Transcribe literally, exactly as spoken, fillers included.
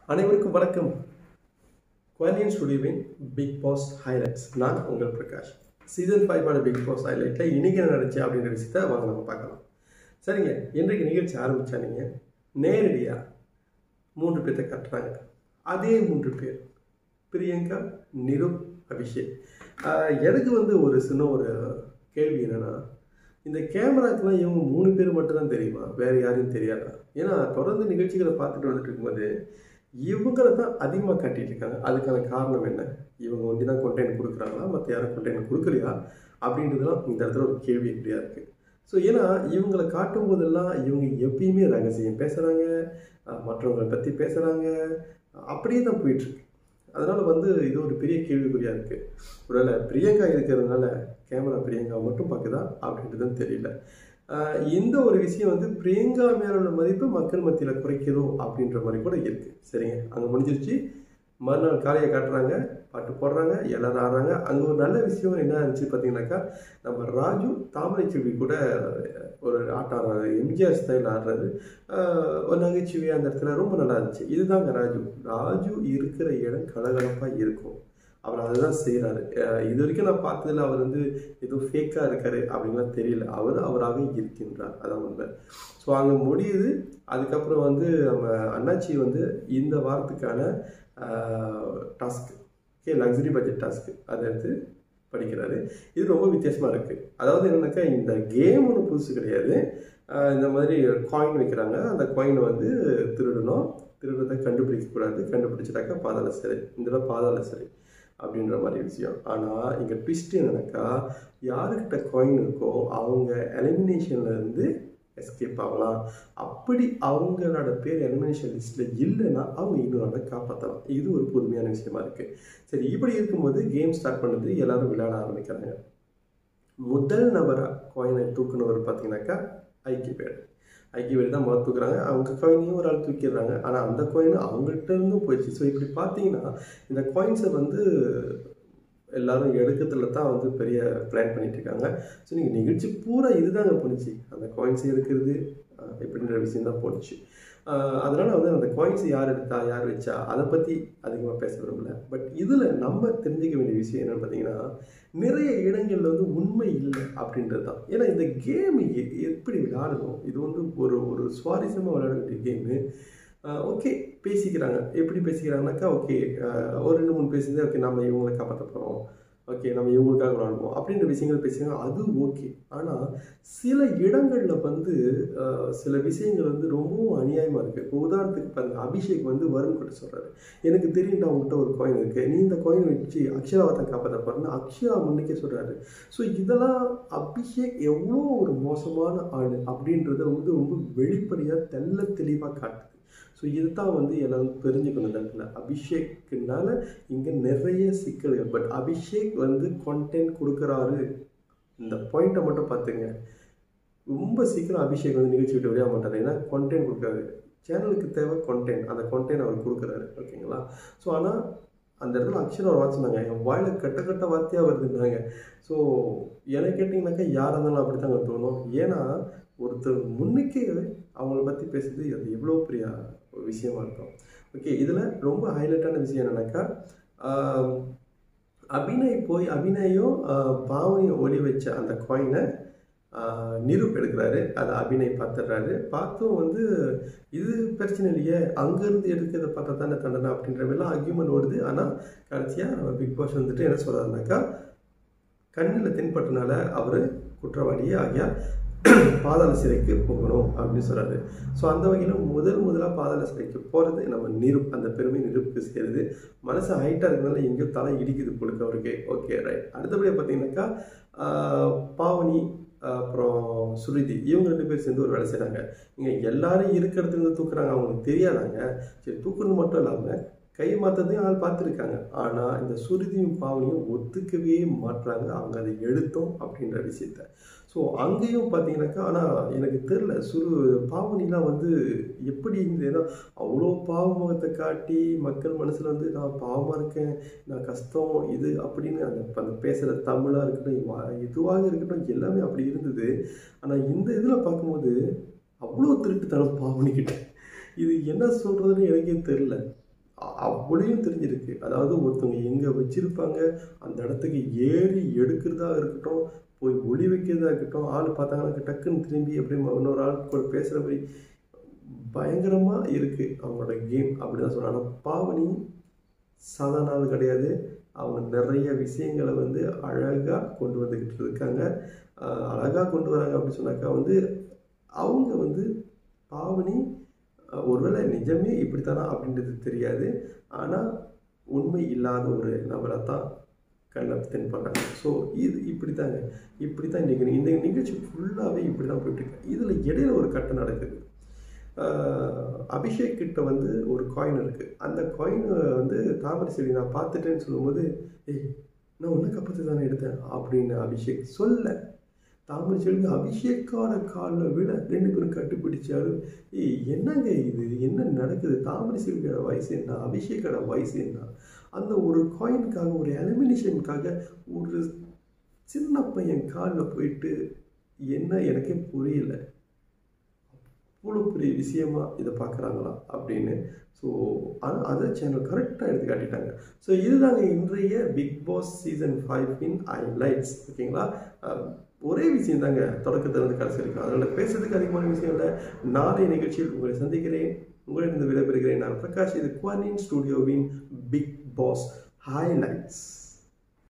அனைவருக்கும் வணக்கம். குவாலியன் ஸ்டுடியோவின் பிக் பாஸ் ஹைலைட்ஸ். நான் உங்கள் பிரகாஷ். சீசன் ஃபைவ் ஆன பிக் பாஸ் ஹைலைட்டில் இன்றைக்கி என்ன நடந்துச்சு அப்படின்ற விஷயத்தை வாங்க நம்ம பார்க்கலாம். சரிங்க, இன்றைக்கு நிகழ்ச்சி ஆரம்பித்தா நீங்கள் நேரடியாக மூன்று பேர்த்தை காட்டுறாங்க. அதே மூன்று பேர் பிரியங்கா, நிருப், அபிஷேக். எனக்கு வந்து ஒரு சின்ன ஒரு கேள்வி என்னென்னா, இந்த கேமராக்கெலாம் இவங்க மூணு பேர் மட்டும்தான் தெரியுமா, வேறு யாரையும் தெரியாதா? ஏன்னா தொடர்ந்து நிகழ்ச்சிகளை பார்த்துட்டு வந்துட்டு இருக்கும்போது இவங்களை தான் அதிகமாக காட்டிகிட்டு இருக்காங்க. அதுக்கான காரணம் என்ன? இவங்க ஒண்டி தான் கொண்டென்ட் கொடுக்குறாங்களா, மற்ற யாரும் கொண்டென்ட் கொடுக்கலையா அப்படின்றதுலாம் இந்த இடத்துல ஒரு கேள்வி எப்படியா இருக்குது. ஸோ ஏன்னா இவங்களை காட்டும் போதெல்லாம் இவங்க எப்பயுமே ரகசியம் பேசுகிறாங்க, மற்றவங்களை பற்றி பேசுகிறாங்க, அப்படியே தான் போயிட்டுருக்கு. அதனால் வந்து இது ஒரு பெரிய கேள்விக்குறியாக இருக்குது. ஒருவேளை பிரியங்கா இருக்கிறதுனால கேமரா பிரியங்கா மட்டும் பார்க்குதா அப்படின்றதுன்னு தெரியல. இந்த ஒரு விஷயம் வந்து பிரியங்கா மேல உள்ள மதிப்பு மக்கள் மத்தியில் குறைக்கிறோ அப்படின்ற மாதிரி கூட இருக்குது. சரிங்க, அங்கே முடிஞ்சிருச்சு. மறுநாள் காலையை காட்டுறாங்க, பாட்டு போடுறாங்க, எல்லாரும் ஆடுறாங்க. அங்கே ஒரு நல்ல விஷயம் என்ன இருந்துச்சு பார்த்தீங்கன்னாக்கா, நம்ம ராஜு தாமரை செல்வி கூட ஒரு ஆட்டம் ஆடுறாரு, எம்ஜிஆர் ஸ்டைல் ஆடுறாரு, ஒரு நகைச்சுவை அந்த இடத்துல ரொம்ப நல்லா இருந்துச்சு. இதுதாங்க ராஜு. ராஜு இருக்கிற இடம் கலகலப்பாக இருக்கும். அவர் அதுதான் செய்கிறாரு. இது வரைக்கும் நான் பார்த்ததில் அவர் வந்து ஏதோ ஃபேக்காக இருக்காரு அப்படின்லாம் தெரியல. அவர் அவராக இருக்கின்றார், அதான் உண்மை. ஸோ அங்கே முடியுது. அதுக்கப்புறம் வந்து நம்ம அண்ணாச்சி வந்து இந்த வாரத்துக்கான task, okay, luxury budget task அதை எடுத்து படிக்கிறாரு. இது ரொம்ப வித்தியாசமாக இருக்குது. அதாவது என்னன்னாக்கா, இந்த கேம் ஒன்றும் புதுசு கிடையாது. இந்த மாதிரி காயின் வைக்கிறாங்க, அந்த காயினை வந்து திருடணும், திருடுறதை கண்டுபிடிக்கக்கூடாது, கண்டுபிடிச்சிட்டாக்கா பாதாள சிறை, இந்த பாதாள சிறை அப்படின்ற மாதிரி விஷயம். ஆனால் இங்கே ட்விஸ்ட் என்னன்னாக்கா, யாருக்கிட்ட காயின் இருக்கோ அவங்க எலிமினேஷன்லேருந்து எஸ்கேப் ஆகலாம். அப்படி அவங்களோட பேர் எலிமினேஷன் லிஸ்ட்டில் இல்லைன்னா அவங்க இன்னொரு காப்பாற்றலாம். இது ஒரு புதுமையான விஷயமா இருக்குது. சரி, இப்படி இருக்கும்போது கேம் ஸ்டார்ட் பண்ணுறது, எல்லாரும் விளையாட ஆரம்பிக்கிறாங்க. முதல் நபராக காயினை தூக்குனவர் பார்த்தீங்கன்னாக்கா ஐக்கிய ஐக்கியவேடு தான் முதல் தூக்குறாங்க. அவங்க காயினையும் ஒரு ஆள் தூக்கிடுறாங்க. ஆனால் அந்த காயின் அவங்கள்ட்ட இருந்தும் போயிடுச்சு. ஸோ இப்படி பார்த்தீங்கன்னா இந்த காயின்ஸை வந்து எல்லாரும் எடுக்கிறதுல தான் வந்து பெரிய பிளான் பண்ணிட்டு இருக்காங்க. ஸோ நீங்கள் நிகழ்ச்சி பூரா இதுதாங்க போணுச்சு, அந்த காயின்ஸ் எடுக்கிறது எப்படின்ற விஷயம் தான் போணுச்சு. அதனால் வந்து அந்த காயின்ஸ் யார் எடுத்தா யார் வச்சா அதை பற்றி அதிகமாக பேச விரும்பல. பட் இதில் நம்ம தெரிஞ்சிக்க வேண்டிய விஷயம் என்னென்னு பார்த்தீங்கன்னா, நிறைய இடங்களில் வந்து உண்மை இல்லை அப்படின்றது தான். ஏன்னா இந்த கேம் எப்படி விளையாடணும், இது வந்து ஒரு ஒரு சுவாரஸ்யமாக விளையாட வேண்டிய கேமு. ஓகே, பேசிக்கிறாங்க. எப்படி பேசிக்கிறாங்கனாக்கா, ஓகே ஒரு ரெண்டு மூணு பேசுறது, ஓகே நம்ம இவங்களை காப்பாற்ற போகிறோம், ஓகே நம்ம இவங்களுக்காக விளையாடுவோம் அப்படின்ற விஷயங்கள் பேசுகிறாங்க, அது ஓகே. ஆனால் சில இடங்களில் வந்து சில விஷயங்கள் வந்து ரொம்பவும் அநியாயமாக இருக்குது. இப்போ உதாரணத்துக்கு பாருங்கள், அபிஷேக் வந்து வருண் கிட்ட சொல்கிறாரு, எனக்கு தெரியும்டா அவங்ககிட்ட ஒரு காயின் இருக்குது, நீ இந்த காயின் வச்சு அக்ஷராவை தான் காப்பாற்ற போகிறேன்னு அக்ஷரா முன்னுக்கே சொல்கிறாரு. ஸோ இதெல்லாம் அபிஷேக் எவ்வளோ ஒரு மோசமான ஆள் அப்படின்றத வந்து ரொம்ப வெளிப்படையாக தெல்ல தெளிவாக காட்டுது. ஸோ இதுதான் வந்து எல்லாரும் தெரிஞ்சுக்கணும். இந்த இடத்துல அபிஷேக்குனால இங்கே நிறைய சிக்கல்கள். பட் அபிஷேக் வந்து கான்டென்ட் கொடுக்குறாரு, இந்த பாயிண்ட்டை மட்டும் பார்த்துங்க. ரொம்ப சீக்கிரம் அபிஷேக் வந்து நிகழ்ச்சி விட்டு விளையாட மாட்டார். ஏன்னா கான்டென்ட் கொடுக்குறாரு, சேனலுக்கு தேவை கான்டென்ட், அந்த கான்டென்ட் அவர் கொடுக்குறாரு, ஓகேங்களா? ஸோ ஆனால் அந்த இடத்துல அக்ஷரா ஒரு வார்த்தை சொன்னாங்க, என் வாயில் கட்ட கட்ட வார்த்தையாக வருதுன்னாங்க. ஸோ எனக்கு கேட்டிங்கனாக்கா யாராக இருந்தாலும் அப்படி தாங்க தோணும். ஏன்னா ஒருத்தர் முன்னுக்கே அவங்கள பற்றி பேசுறது அது எவ்வளோ பெரிய ஒரு விஷயமா இருக்கும். ஓகே, இதில் ரொம்ப ஹைலைட்டான விஷயம் என்னன்னாக்கா, அபிநய் போய் அபிநயும் பாவனையும் ஒளி வச்ச அந்த காயினை நிருப் எடுக்கிறாரு. அதை அபிநய் பார்த்துடுறாரு. பார்த்தும் வந்து இது பிரச்சனை இல்லையே, அங்கேருந்து எடுக்கிறத பார்த்தா தானே தண்டனை அப்படின்ற மாதிரிலாம் ஆர்கியூமெண்ட் ஓடுது. ஆனால் கடைசியாக நம்ம பிக் பாஸ் வந்துட்டு என்ன சொல்கிறாருனாக்கா, கண்ணில் தென்பட்டனால அவர் குற்றவாளியே ஆகியா பாதாள சிறைக்கு போகணும் அப்படின்னு சொல்கிறாரு. ஸோ அந்த வகையில் முதல் முதலாக பாதாள சிறைக்கு போகிறது நம்ம நிருப். அந்த பெருமை நிருப்புக்கு சேருது. மனசு ஹைட்டாக இருக்கிறதுனால எங்கேயோ தலை இடிக்குது கொடுக்க அவருக்கு. Okay, right. அடுத்தபடியாக பார்த்தீங்கன்னாக்கா, பாவனி அப்புறம் சுருதி இவங்க ரெண்டு பேர் சேர்ந்து ஒரு வேலை செய்கிறாங்க. இங்கே எல்லாரும் இருக்கிறதுலேருந்து தூக்குறாங்க, அவங்களுக்கு தெரியாதாங்க. சரி, தூக்குறது மட்டும் இல்லாமல் கை மாற்றத்தையும் ஆள் பார்த்துருக்காங்க. ஆனால் இந்த சுருதியும் பாவனையும் ஒத்துக்கவே மாட்டுறாங்க, அவங்க அதை எடுத்தோம் அப்படின்ற விஷயத்த. ஸோ அங்கேயும் பார்த்தீங்கன்னாக்கா, ஆனால் எனக்கு தெரில, சுரு பாவனிலாம் வந்து எப்படி இருந்து, ஏன்னா அவ்வளோ பாவமுகத்தை காட்டி மக்கள் மனசில் வந்து நான் பாவமாக இருக்கேன், நான் கஷ்டம் இது அப்படின்னு அந்த அந்த பேசுகிற தமிழாக இருக்கட்டும், எதுவாக இருக்கட்டும், எல்லாமே அப்படி இருந்தது. ஆனால் இந்த இதில் பார்க்கும்போது அவ்வளோ திருட்டுத்தனம் பாவனிக்கிட்ட. இது என்ன சொல்கிறதுன்னு எனக்கே தெரில. அவ்வளோயும் தெரிஞ்சிருக்கு. அதாவது ஒருத்தவங்க எங்கே வச்சுருப்பாங்க, அந்த இடத்துக்கு ஏறி எடுக்கிறதா இருக்கட்டும், போய் ஒளி வைக்கிறதா இருக்கட்டும், ஆள் பார்த்தாங்கன்னா டக்குன்னு திரும்பி அப்படியே இன்னொரு ஆள் கூட பேசுகிற மாதிரி பயங்கரமாக இருக்குது அவங்களோட கேம் அப்படி தான் சொல்கிறாங்க. ஆனால் பாவனி சாதாரண ஆள் கிடையாது. அவங்க நிறைய விஷயங்களை வந்து அழகாக கொண்டு வந்துக்கிட்டு இருக்காங்க. அழகாக கொண்டு வராங்க அப்படின்னு சொன்னாக்கா வந்து அவங்க வந்து பாவனி ஒருவேளை நிஜமே இப்படித்தானா அப்படின்றது தெரியாது. ஆனால் உண்மை இல்லாத ஒரு நபரை தான் கண்ணில் தென்படுறாங்க. ஸோ இது இப்படி தாங்க இப்படி தான் இன்றைக்கி இந்த நிகழ்ச்சி ஃபுல்லாகவே இப்படி தான் போயிட்டுருக்கு. இதில் இடையில ஒரு கட்டம் நடக்குது. அபிஷேக் கிட்ட வந்து ஒரு காயின் இருக்குது. அந்த காயினை வந்து தாமரை செல்வி நான் பார்த்துட்டேன்னு சொல்லும்போது, ஏய் நான் ஒன்றும் கப்பத்து தானே எடுத்தேன் அப்படின்னு அபிஷேக் சொல்ல, தாமரை செல்வி அபிஷேக்கான காலில் விட ரெண்டு பேரும் கட்டுப்பிடிச்சாரு. ஏய் என்னங்க இது, என்ன நடக்குது? தாமரை செல்வியோட வயசு என்ன, அபிஷேக்கோட வயசு என்ன? அந்த ஒரு காயினுக்காக, ஒரு எலிமினேஷனுக்காக ஒரு சின்ன பையன் காலில் போயிட்டு என்ன எனக்கே புரியல. இவ்வளோ பெரிய விஷயமா இதை பார்க்குறாங்களா அப்படின்னு. ஸோ ஆனால் அதை சேனல் கரெக்டாக எடுத்து காட்டிட்டாங்க. ஸோ இதுதாங்க இன்றைய பிக் பாஸ் சீசன் ஃபைவ்-இன் ஹைலைட்ஸ். ஓகேங்களா? ஒரே விஷயம் தாங்க தொடக்கத்திலிருந்து கடைசி இருக்கும். அதனால் பேசுறதுக்கு அதிகமான விஷயம் இல்லை. நாளைய நிகழ்ச்சியில் உங்களை சந்திக்கிறேன். உங்களிடம் விடைபெறுகிறேன் நான் பிரகாஷ். இது குவானின் ஸ்டுடியோவின் பிக் பாஸ் ஹைலைட்ஸ்.